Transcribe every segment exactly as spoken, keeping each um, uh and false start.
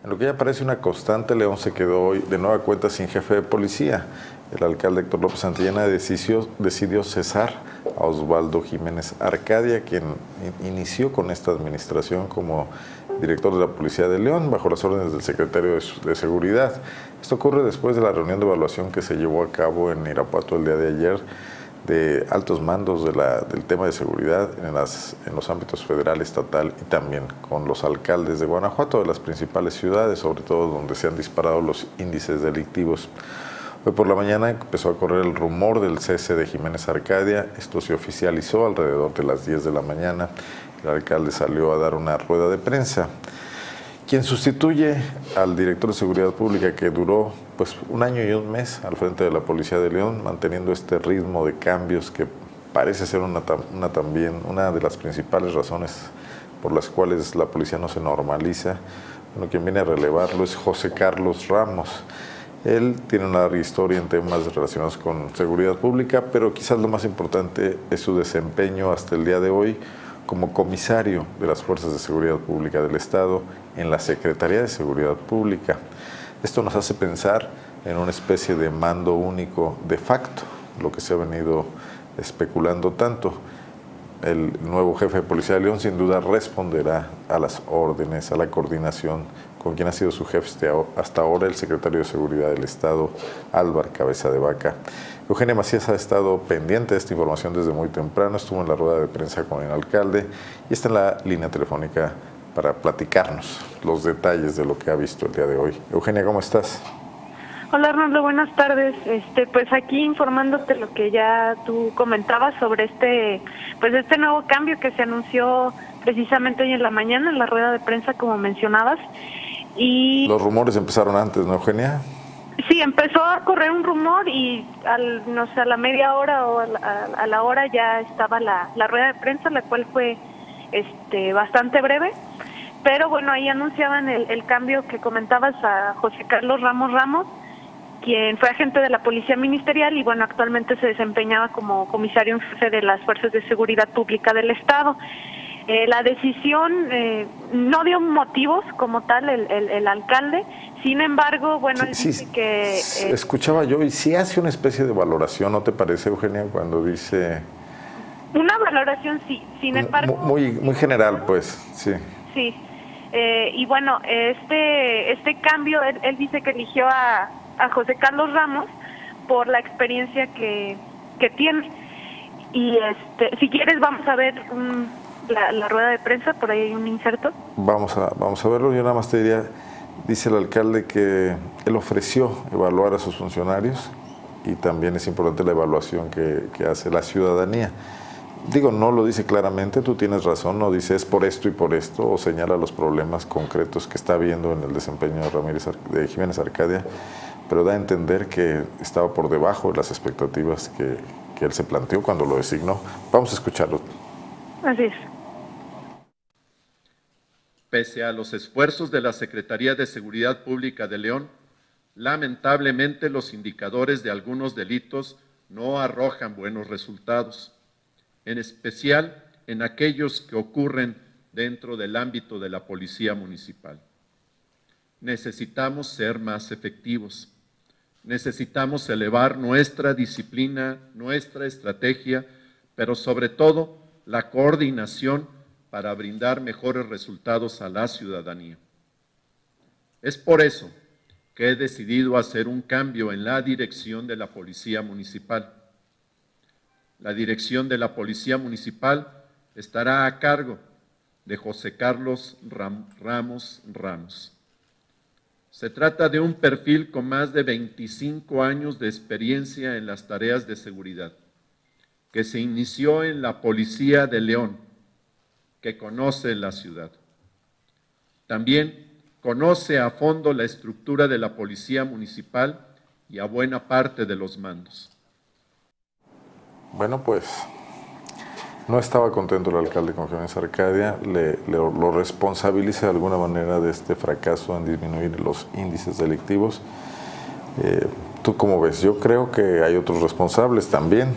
En lo que ya parece una constante, León se quedó hoy de nueva cuenta sin jefe de policía. El alcalde Héctor López Santillana decidió, decidió cesar a Osvaldo Jiménez Arcadia, quien inició con esta administración como director de la Policía de León, bajo las órdenes del secretario de, de Seguridad. Esto ocurre después de la reunión de evaluación que se llevó a cabo en Irapuato el día de ayer, de altos mandos de la, del tema de seguridad en, las, en los ámbitos federal, estatal y también con los alcaldes de Guanajuato, de las principales ciudades, sobre todo donde se han disparado los índices delictivos. Hoy por la mañana empezó a correr el rumor del cese de Jiménez Arcadia. Esto se oficializó alrededor de las diez de la mañana. El alcalde salió a dar una rueda de prensa. Quien sustituye al director de Seguridad Pública, que duró pues un año y un mes al frente de la Policía de León, manteniendo este ritmo de cambios que parece ser una, una también una de las principales razones por las cuales la policía no se normaliza. Bueno, quien viene a relevarlo es José Carlos Ramos. Él tiene una larga historia en temas relacionados con seguridad pública, pero quizás lo más importante es su desempeño hasta el día de hoy como comisario de las Fuerzas de Seguridad Pública del Estado en la Secretaría de Seguridad Pública. Esto nos hace pensar en una especie de mando único de facto, lo que se ha venido especulando tanto. El nuevo jefe de Policía de León sin duda responderá a las órdenes, a la coordinación con quien ha sido su jefe hasta ahora, el secretario de Seguridad del Estado, Álvaro Cabeza de Vaca. Eugenia Macías ha estado pendiente de esta información desde muy temprano, estuvo en la rueda de prensa con el alcalde y está en la línea telefónica para platicarnos los detalles de lo que ha visto el día de hoy. Eugenia, ¿cómo estás? Hola Arnoldo, buenas tardes. Este, pues aquí informándote lo que ya tú comentabas sobre este, pues este nuevo cambio que se anunció precisamente hoy en la mañana en la rueda de prensa, como mencionabas. Y los rumores empezaron antes, ¿no, Eugenia? Sí, empezó a correr un rumor y al, no sé, a la media hora o a la, a la hora ya estaba la, la rueda de prensa, la cual fue este bastante breve. Pero bueno, ahí anunciaban el, el cambio que comentabas a José Carlos Ramos Ramos, quien fue agente de la Policía Ministerial y bueno, actualmente se desempeñaba como comisario en jefe de las Fuerzas de Seguridad Pública del Estado. Eh, la decisión eh, no dio motivos como tal el, el, el alcalde, sin embargo, bueno, sí, él sí, dice que... Eh, escuchaba yo, y sí hace una especie de valoración, ¿no te parece, Eugenia, cuando dice...? Una valoración, sí, sin embargo... Muy, muy general, pues, sí. Sí, eh, y bueno, este, este cambio, él, él dice que eligió a, a José Carlos Ramos por la experiencia que, que tiene. Y este, si quieres vamos a ver... Um, La, la rueda de prensa, por ahí hay un inserto. Vamos a, vamos a verlo. Yo nada más te diría, dice el alcalde que él ofreció evaluar a sus funcionarios y también es importante la evaluación que, que hace la ciudadanía. Digo, no lo dice claramente, tú tienes razón, no dice es por esto y por esto, o señala los problemas concretos que está viendo en el desempeño de, Ramírez, de Jiménez Arcadia, pero da a entender que estaba por debajo de las expectativas que, que él se planteó cuando lo designó. Vamos a escucharlo. Así es. Pese a los esfuerzos de la Secretaría de Seguridad Pública de León, lamentablemente los indicadores de algunos delitos no arrojan buenos resultados, en especial en aquellos que ocurren dentro del ámbito de la Policía Municipal. Necesitamos ser más efectivos, necesitamos elevar nuestra disciplina, nuestra estrategia, pero sobre todo la coordinación para brindar mejores resultados a la ciudadanía. Es por eso que he decidido hacer un cambio en la dirección de la Policía Municipal. La dirección de la Policía Municipal estará a cargo de José Carlos Ram- Ramos Ramos. Se trata de un perfil con más de veinticinco años de experiencia en las tareas de seguridad, que se inició en la Policía de León, que conoce la ciudad. También conoce a fondo la estructura de la Policía Municipal y a buena parte de los mandos. Bueno, pues no estaba contento el alcalde con Jiménez Arcadia, le, le, lo responsabiliza de alguna manera de este fracaso en disminuir los índices delictivos. Eh, ¿Tú cómo ves? Yo creo que hay otros responsables también.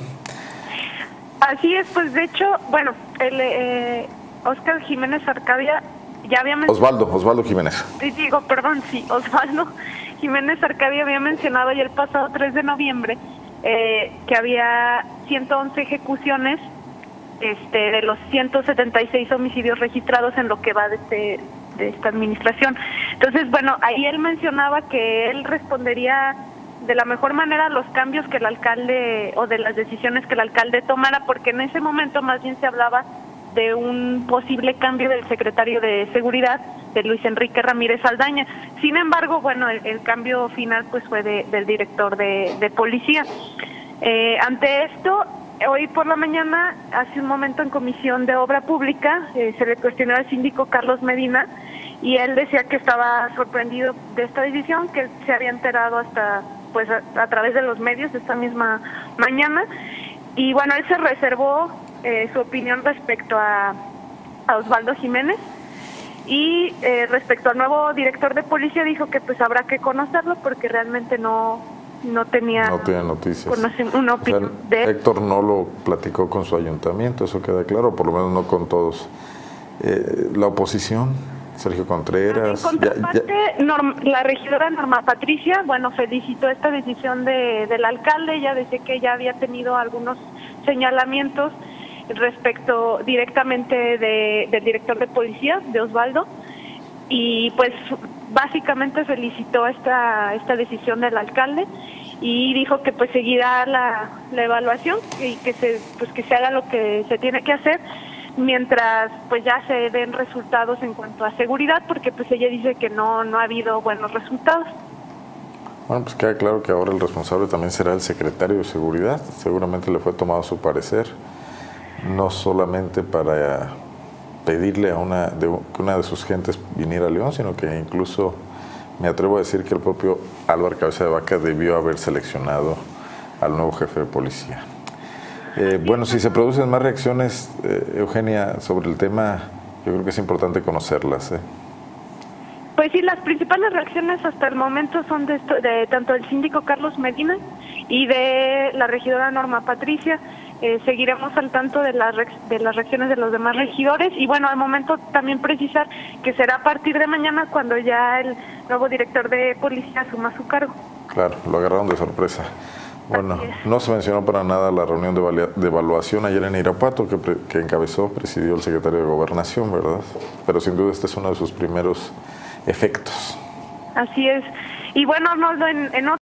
Así es, pues de hecho, bueno, el... Eh... Óscar Jiménez Arcadia ya había mencionado... Osvaldo, Osvaldo Jiménez. Digo, perdón, sí, Osvaldo Jiménez Arcadia había mencionado ya el pasado tres de noviembre eh, que había ciento once ejecuciones este, de los ciento setenta y seis homicidios registrados en lo que va de, este, de esta administración. Entonces, bueno, ahí él mencionaba que él respondería de la mejor manera a los cambios que el alcalde o de las decisiones que el alcalde tomara, porque en ese momento más bien se hablaba de un posible cambio del secretario de Seguridad, de Luis Enrique Ramírez Aldaña. Sin embargo, bueno, el, el cambio final pues fue de, del director de, de policía. Eh, ante esto, hoy por la mañana, hace un momento en Comisión de Obra Pública, eh, se le cuestionó al síndico Carlos Medina y él decía que estaba sorprendido de esta decisión, que se había enterado hasta pues a, a través de los medios esta misma mañana. Y bueno, él se reservó eh, su opinión respecto a, a Osvaldo Jiménez y eh, respecto al nuevo director de policía dijo que pues habrá que conocerlo porque realmente no no tenía, no tenía noticias. Una opinión, o sea, de él. Héctor no lo platicó con su ayuntamiento, eso queda claro, por lo menos no con todos. Eh, la oposición, Sergio Contreras. En contraparte, ya, ya. Norma, la regidora Norma Patricia, bueno, felicitó esta decisión de, del alcalde. Ella decía que ya había tenido algunos señalamientos respecto directamente de, del director de policía, de Osvaldo, y pues básicamente felicitó esta esta decisión del alcalde y dijo que pues seguirá la, la evaluación y que se pues que se haga lo que se tiene que hacer mientras pues ya se den resultados en cuanto a seguridad, porque pues ella dice que no no ha habido buenos resultados. Bueno, pues queda claro que ahora el responsable también será el secretario de Seguridad. Seguramente le fue tomado su parecer, no solamente para pedirle a una de, que una de sus gentes viniera a León, sino que incluso me atrevo a decir que el propio Álvaro Cabeza de Vaca debió haber seleccionado al nuevo jefe de policía. Eh, bueno, si se producen más reacciones, eh, Eugenia, sobre el tema, yo creo que es importante conocerlas. ¿eh? Pues sí, las principales reacciones hasta el momento son de, esto, de tanto del síndico Carlos Medina y de la regidora Norma Patricia. Eh, seguiremos al tanto de las, de las reacciones de los demás regidores y bueno, al momento también precisar que será a partir de mañana cuando ya el nuevo director de policía asuma su cargo. Claro, lo agarraron de sorpresa. Bueno, no se mencionó para nada la reunión de, de evaluación ayer en Irapuato que, pre, que encabezó, presidió el secretario de Gobernación, ¿verdad? Pero sin duda este es uno de sus primeros efectos. Así es. Y bueno, Arnoldo, en, en